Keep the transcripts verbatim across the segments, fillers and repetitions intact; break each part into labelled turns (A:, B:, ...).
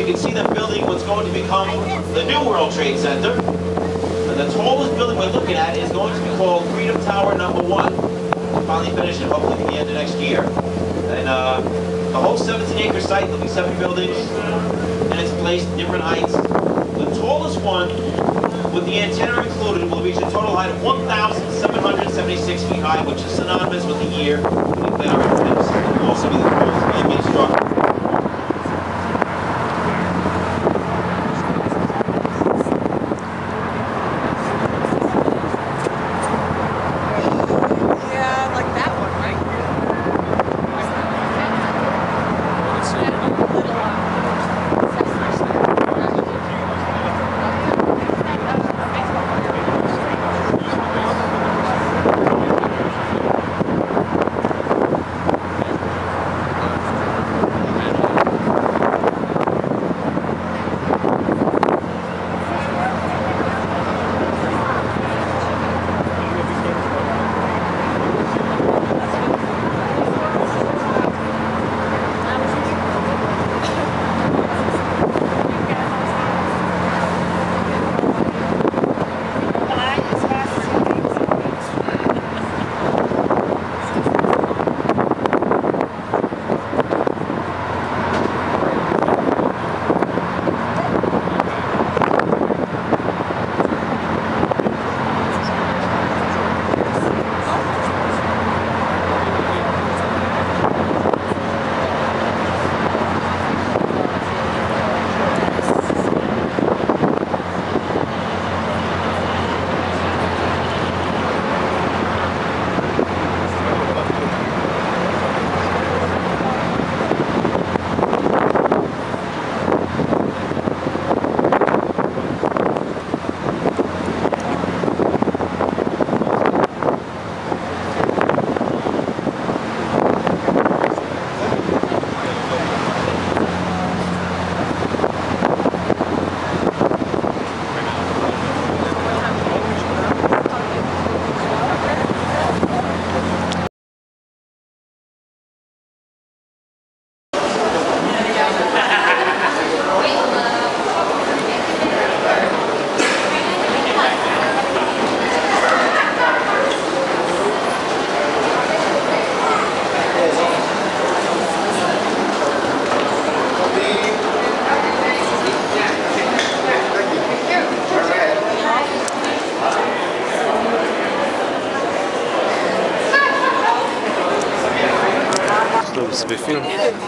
A: can see them building what's going to become the new World Trade Center. And the tallest building we're looking at is going to be called Freedom Tower Number One. We'll finally finish it, hopefully at the end of next year. And uh, the whole seventeen acre site, there'll be seven buildings, and it's placed different heights. The tallest one, with the antenna included, will reach a total height of one thousand seven hundred seventy-six feet high, which is synonymous with the year we declare our independence. It will also be the tallest man-made structure.
B: Film.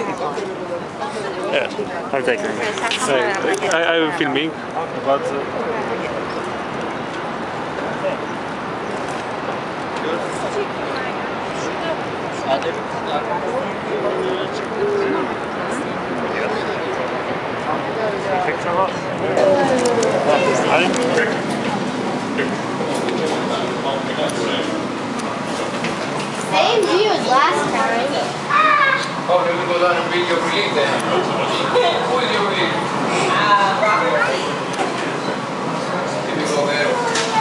B: Yeah, I'm taking it. So, I, I'm filming, but uh, picture of us.
C: Same view as last time.
D: Oh, we go down and video release then. Who is your release? Uh, Robert. Here we go there.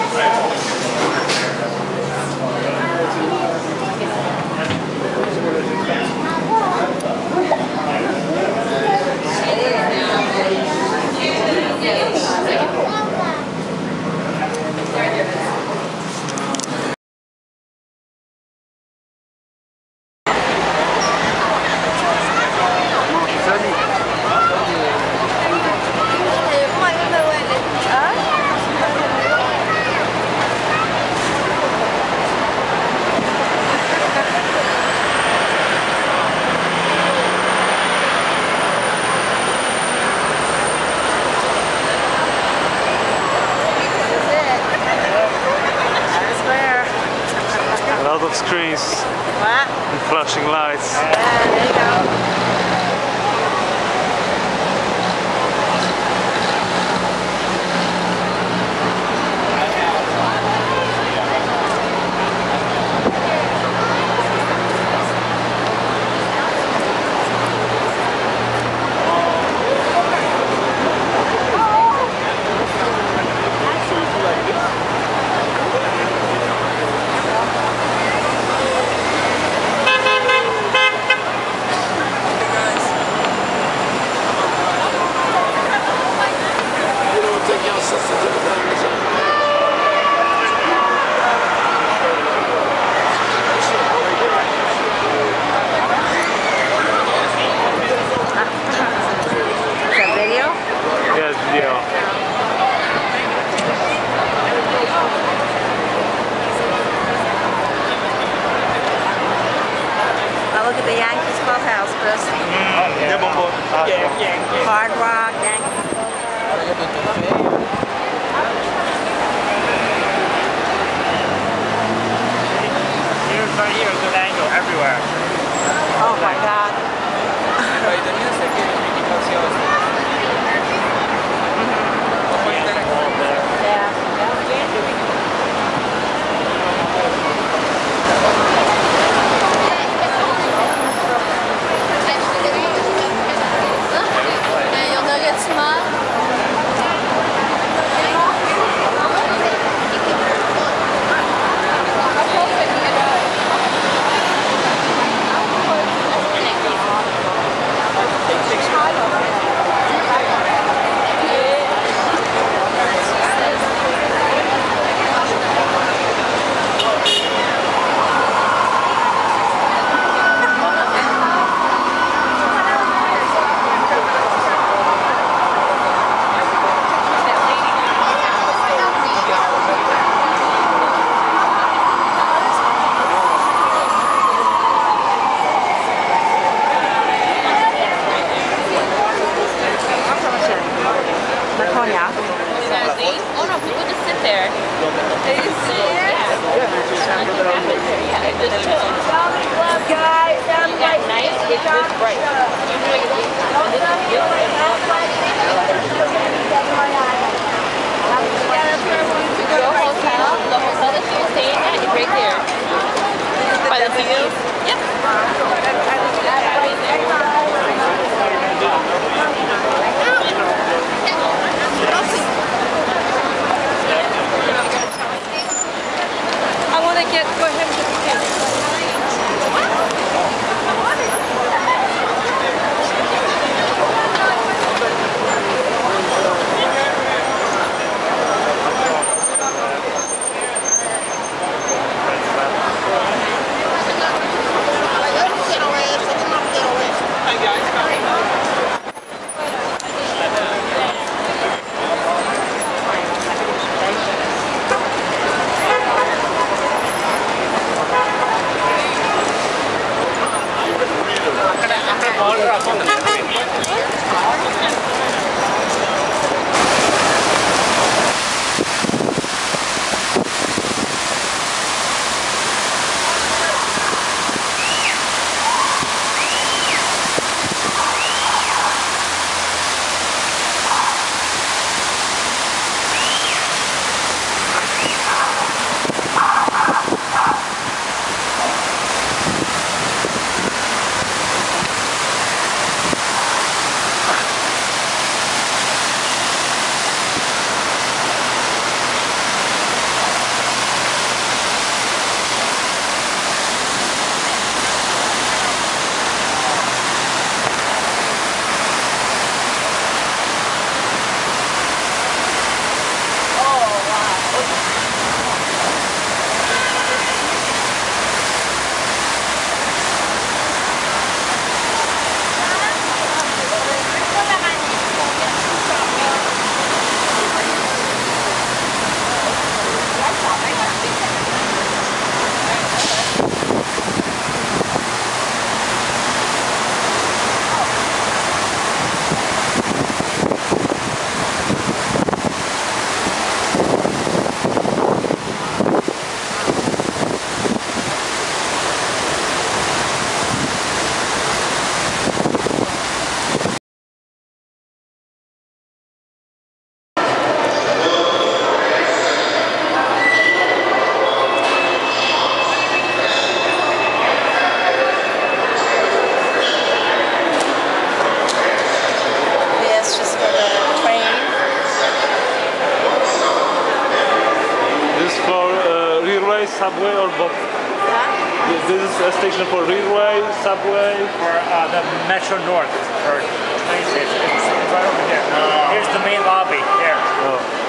B: Of screens what? And flashing lights.
C: Yeah, there you go.
E: the Yankees clubhouse, Chris.
B: Yeah, Bobo.
E: Hard Rock, Yankees
B: Here's right here, good angle everywhere.
E: Oh my God.
C: Your nuggets smile.
F: Oh no, people just sit there. They just sit there. Yeah, just chill.
C: Guys, I'm
F: At night, it's this bright. Usually it's this time. This is good. Your hotel, the hotel that you were staying at is right there. By the view? Yep.
E: I want to get, go ahead and get the kids.
B: Subway or both? Huh? This is a station for railway, subway?
G: For uh, the Metro North, or train station. It's, it's right over there. Here's the main lobby, there.
B: Oh.